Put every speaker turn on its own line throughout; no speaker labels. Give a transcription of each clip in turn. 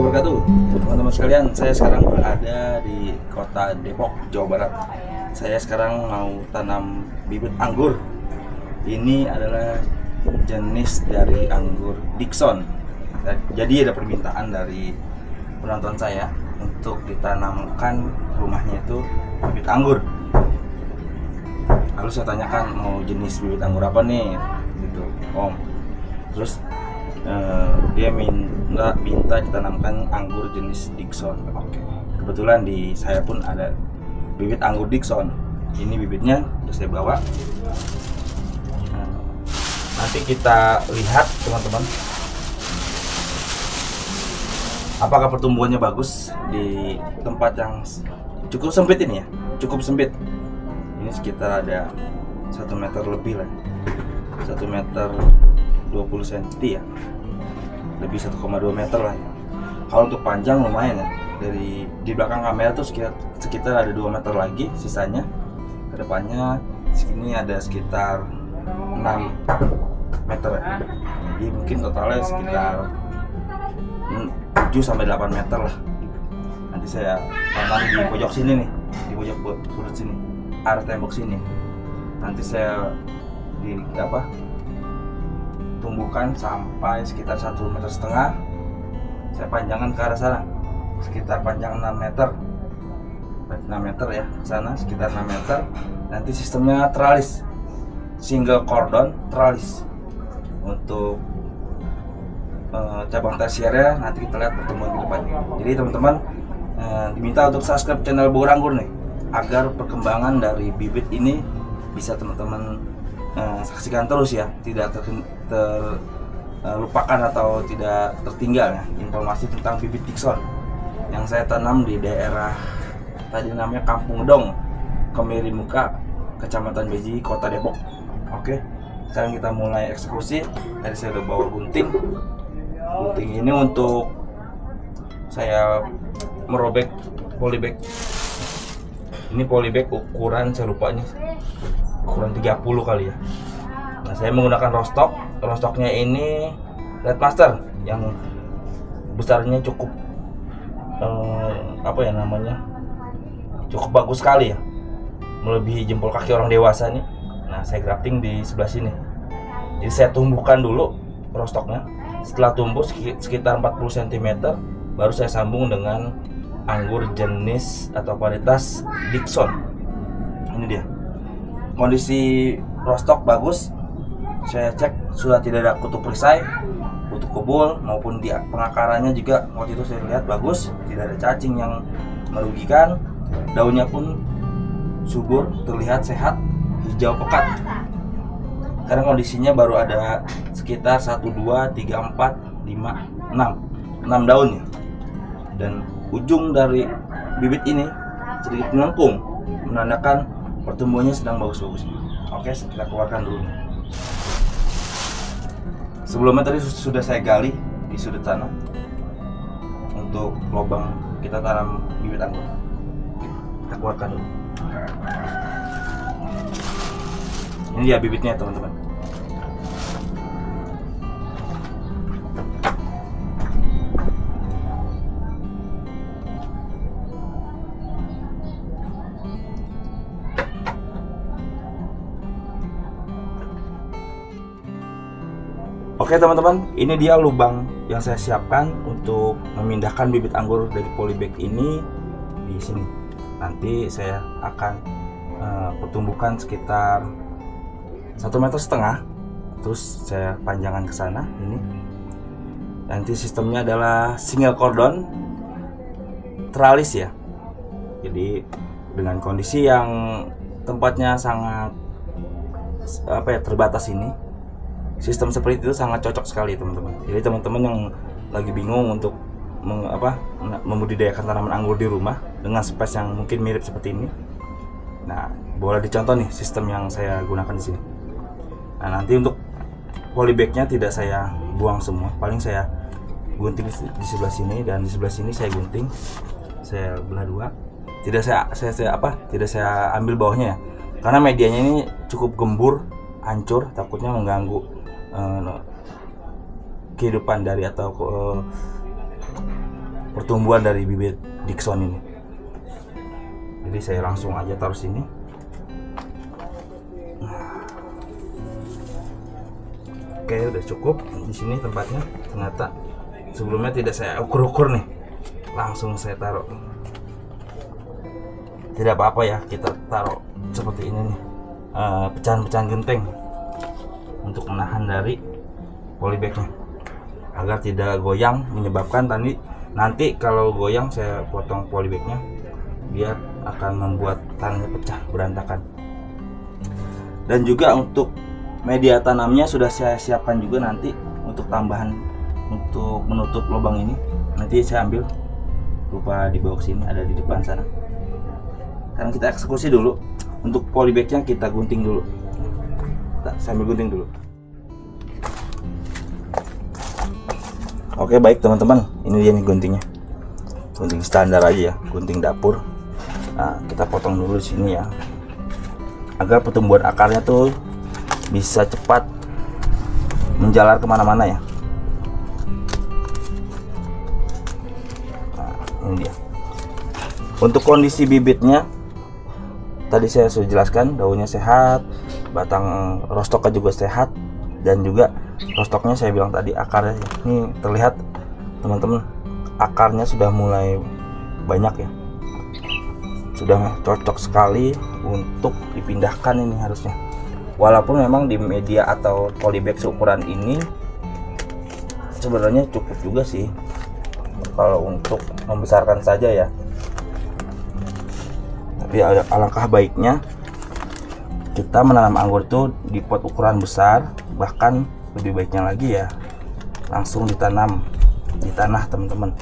wabarakatuh. Teman-teman sekalian, saya sekarang berada di kota Depok, Jawa Barat. Saya sekarang mau tanam bibit anggur. Ini adalah jenis dari anggur Dickson. Jadi ada permintaan dari penonton saya untuk ditanamkan rumahnya itu bibit anggur. Lalu saya tanyakan mau jenis bibit anggur apa nih, gitu, Om. Terus dia minta ditanamkan anggur jenis Dickson. Oke. Kebetulan di saya pun ada bibit anggur Dickson. Ini bibitnya udah saya bawa. Nanti kita lihat teman-teman, apakah pertumbuhannya bagus di tempat yang cukup sempit ini ya, cukup sempit. Ini sekitar ada 1 meter lebih lah, 1 meter 20 cm ya, lebih 1,2 meter lah ya. Kalau untuk panjang lumayan ya, dari di belakang kamera tuh sekitar ada 2 meter lagi sisanya. Kedepannya sini ada sekitar 6 meter ya. Jadi mungkin totalnya sekitar 7 sampai 8 meter lah. Nanti saya tanam di pojok sini nih, di pojok sudut sini, arah tembok sini. Nanti saya tumbuhkan sampai sekitar 1,5 meter. Saya panjangkan ke arah sana, sekitar panjang 6 meter. 6 meter ya ke sana, sekitar 6 meter. Nanti sistemnya teralis, single cordon teralis. Untuk cabang tersiernya nanti kita lihat pertemuan di depannya. Jadi teman-teman diminta untuk subscribe channel Bogor Anggur nih, agar perkembangan dari bibit ini bisa teman-teman saksikan terus ya, tidak terlupakan atau tidak tertinggal ya informasi tentang bibit Dickson yang saya tanam di daerah tadi namanya Kampung Gedong, Kemiri Muka, Kecamatan Beji, Kota Depok. Oke, sekarang kita mulai eksekusi. Tadi saya udah bawa gunting. Gunting ini untuk saya merobek polybag. Ini polybag ukuran, saya lupa ini, ukuran 30 kali ya. Nah, saya menggunakan rostok. Rostoknya ini Red Master yang besarnya cukup cukup bagus sekali ya, melebihi jempol kaki orang dewasa nih. Nah, saya grafting di sebelah sini. Jadi saya tumbuhkan dulu rostoknya. Setelah tumbuh sekitar 40 cm, baru saya sambung dengan anggur jenis atau varietas Dickson. Ini dia. Kondisi rostok bagus. Saya cek sudah tidak ada kutu perisai, kutu kebul, maupun di pengakarannya juga waktu itu saya lihat bagus, tidak ada cacing yang merugikan. Daunnya pun subur, terlihat sehat, hijau pekat. Sekarang kondisinya baru ada sekitar 1, 2, 3, 4, 5, 6 daun ya. Dan ujung dari bibit ini sedikit melengkung, menandakan pertumbuhannya sedang bagus-bagusnya. Oke, kita keluarkan dulu. Sebelumnya tadi sudah saya gali di sudut sana untuk lubang kita tanam bibit anggur. Kita keluarkan dulu. Ini dia bibitnya teman-teman. Oke teman-teman, ini dia lubang yang saya siapkan untuk memindahkan bibit anggur dari polybag ini di sini. Nanti saya akan pertumbuhkan sekitar 1,5 meter, terus saya panjangkan ke sana. Ini nanti sistemnya adalah single cordon teralis ya. Jadi dengan kondisi yang tempatnya sangat terbatas ini, sistem seperti itu sangat cocok sekali teman-teman. Jadi teman-teman yang lagi bingung untuk membudidayakan tanaman anggur di rumah dengan space yang mungkin mirip seperti ini, nah boleh dicontoh nih sistem yang saya gunakan di sini. Nah, nanti untuk polybagnya tidak saya buang semua, paling saya gunting di sebelah sini dan di sebelah sini saya gunting, saya belah dua. Tidak saya ambil bawahnya ya, karena medianya ini cukup gembur, hancur, takutnya mengganggu kehidupan dari atau pertumbuhan dari bibit Dickson ini. Jadi saya langsung aja taruh sini. Oke, udah cukup di sini tempatnya. Ternyata sebelumnya tidak saya ukur-ukur nih, langsung saya taruh. Tidak apa-apa ya, kita taruh seperti ini nih, pecahan-pecahan genteng untuk menahan dari polybagnya agar tidak goyang, menyebabkan nanti kalau goyang saya potong polybagnya biar akan membuat tanahnya pecah berantakan. Dan juga untuk media tanamnya sudah saya siapkan juga nanti untuk tambahan untuk menutup lubang ini. Nanti saya ambil, lupa dibawa ke sini, ada di depan sana. Sekarang kita eksekusi dulu. Untuk polybagnya kita gunting dulu. Sambil gunting dulu. Oke, baik teman-teman, ini dia nih guntingnya. Gunting standar aja ya, gunting dapur. Nah, kita potong dulu di sini ya, agar pertumbuhan akarnya tuh bisa cepat menjalar kemana-mana ya. Nah, ini dia. Untuk kondisi bibitnya tadi saya sudah jelaskan, daunnya sehat, batang rostoknya juga sehat, dan juga rostoknya saya bilang tadi akarnya ini terlihat teman-teman, akarnya sudah mulai banyak ya, sudah cocok sekali untuk dipindahkan ini harusnya. Walaupun memang di media atau polybag seukuran ini sebenarnya cukup juga sih kalau untuk membesarkan saja ya. Tapi alangkah baiknya kita menanam anggur itu di pot ukuran besar, bahkan lebih baiknya lagi ya langsung ditanam di tanah teman-teman.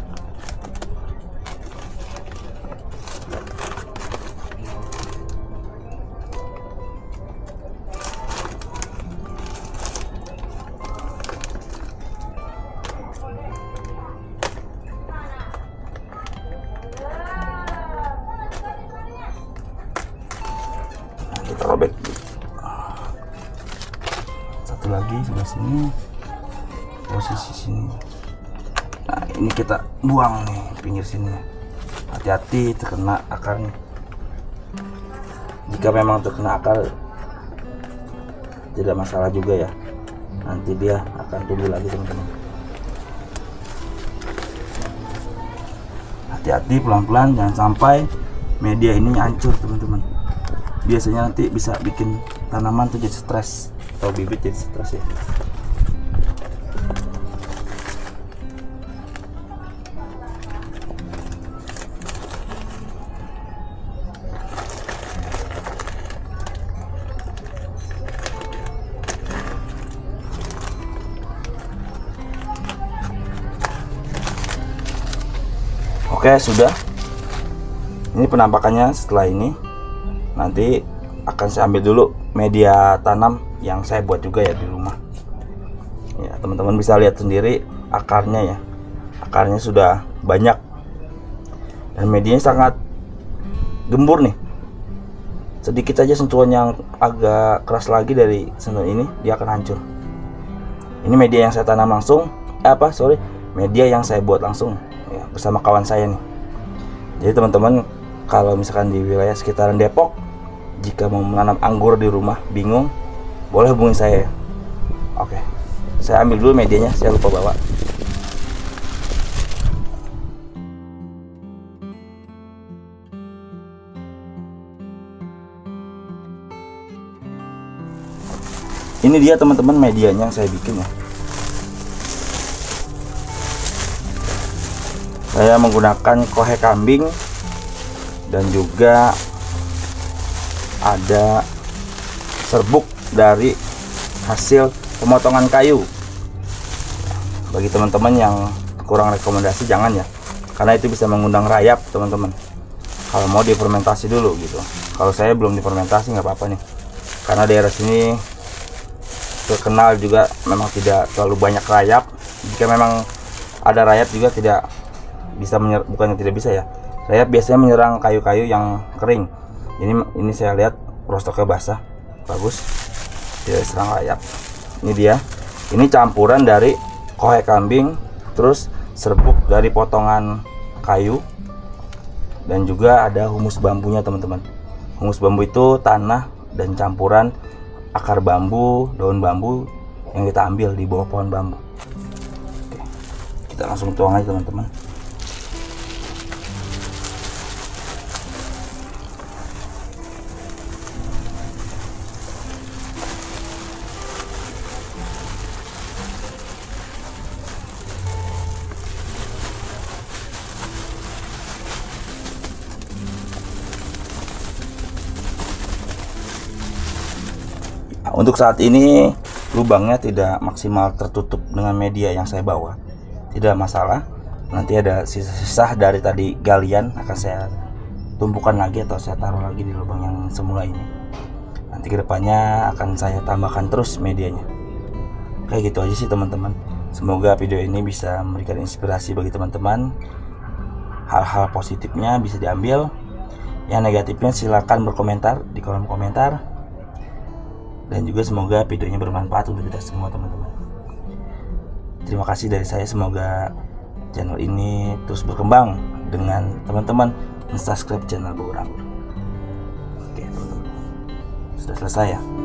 Kita robek satu lagi sebelah sini, posisi sini. Nah, ini kita buang nih pinggir sini, hati-hati terkena akarnya. Jika memang terkena akar tidak masalah juga ya, nanti dia akan tumbuh lagi teman-teman. Hati-hati, pelan-pelan, jangan sampai media ini hancur teman-teman. Biasanya nanti bisa bikin tanaman tuh jadi stres atau bibit jadi stres ya. Oke, sudah. Ini penampakannya setelah ini. Nanti akan saya ambil dulu media tanam yang saya buat juga ya di rumah. Ya, teman-teman bisa lihat sendiri akarnya ya. Akarnya sudah banyak. Dan medianya sangat gembur nih. Sedikit saja sentuhan yang agak keras lagi dari sentuhan ini, dia akan hancur. Ini media yang saya tanam langsung. Media yang saya buat langsung ya, bersama kawan saya nih. Jadi teman-teman, kalau misalkan di wilayah sekitaran Depok, jika mau menanam anggur di rumah bingung, boleh hubungi saya. Oke, saya ambil dulu medianya, saya lupa bawa. Ini dia teman-teman medianya yang saya bikin ya. Saya menggunakan kohe kambing dan juga ada serbuk dari hasil pemotongan kayu. Bagi teman-teman yang kurang rekomendasi jangan ya, karena itu bisa mengundang rayap teman-teman. Kalau mau difermentasi dulu gitu. Kalau saya belum difermentasi nggak apa-apa nih, karena daerah sini terkenal juga memang tidak terlalu banyak rayap. Jika memang ada rayap juga tidak bisa bukannya tidak bisa ya, rayap biasanya menyerang kayu-kayu yang kering. Ini saya lihat rostoknya basah, bagus, tidak serang rayap. Ini dia, ini campuran dari kohe kambing, terus serbuk dari potongan kayu, dan juga ada humus bambunya teman-teman. Humus bambu itu tanah dan campuran akar bambu, daun bambu yang kita ambil di bawah pohon bambu. Oke, kita langsung tuang aja teman-teman. Untuk saat ini lubangnya tidak maksimal tertutup dengan media yang saya bawa, tidak masalah. Nanti ada sisa-sisa dari tadi galian akan saya tumpukan lagi atau saya taruh lagi di lubang yang semula ini. Nanti kedepannya akan saya tambahkan terus medianya. Kayak gitu aja sih teman-teman. Semoga video ini bisa memberikan inspirasi bagi teman-teman. Hal-hal positifnya bisa diambil, yang negatifnya silakan berkomentar di kolom komentar. Dan juga semoga videonya bermanfaat untuk kita semua teman-teman. Terima kasih dari saya, semoga channel ini terus berkembang dengan teman-teman subscribe channel Bogor Anggur. Oke teman-teman, sudah selesai ya.